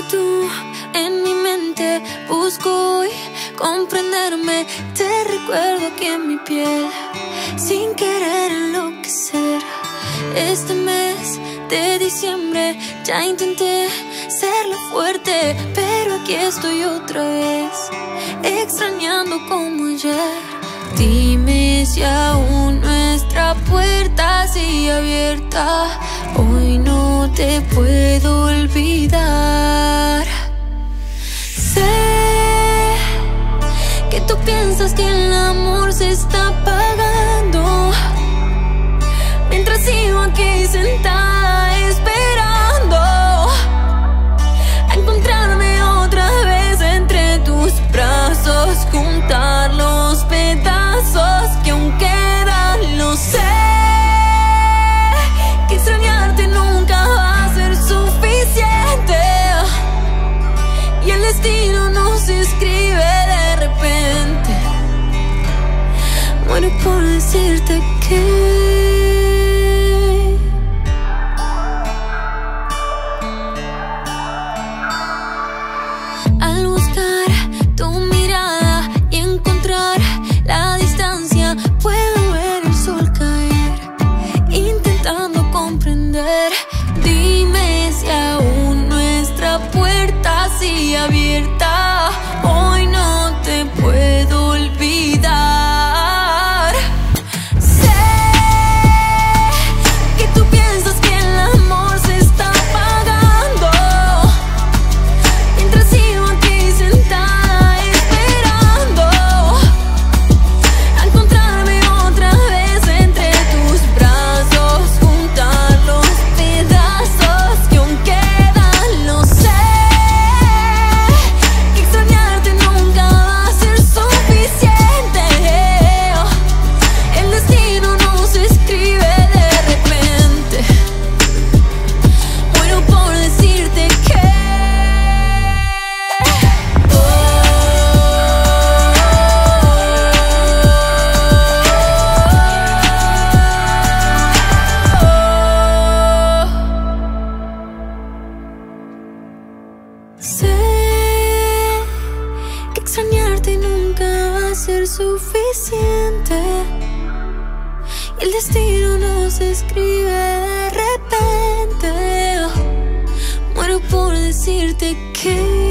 tú en mi mente, busco hoy comprenderme. Te recuerdo aquí en mi piel, sin querer enloquecer. Este mes de diciembre ya intenté ser la fuerte, pero aquí estoy otra vez, extrañando como ayer. Dime si aún nuestra puerta sigue abierta. Hoy no te puedo olvidar. Sé que tú piensas que el amor se está apagando, mientras sigo aquí sentada esperando a encontrarme otra vez entre tus brazos, juntar los pedazos que aún quedan. Lo sé, que extrañarte nunca va a ser suficiente, y el destino no se escribe de repente. Muero por decirte que al buscar tu mirada y encontrar la distancia, puedo ver el sol caer, intentando comprender. Dime si aún nuestra puerta sigue abierta. Hoy no te puedo olvidar. Sé que tú piensas que el amor se está apagando, mientras sigo aquí sentada esperando a encontrarme otra vez entre tus brazos, juntar los pedazos que aún quedan. Lo sé, que extrañarte nunca va a ser suficiente, el destino no se escribe de repente. Muero por decirte que sé que extrañarte nunca va a ser suficiente, y el destino no se escribe de repente. Muero por decirte que